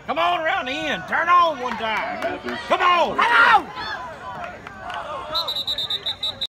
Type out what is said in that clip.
Come on around the end. Turn on one time. Come on. Come on!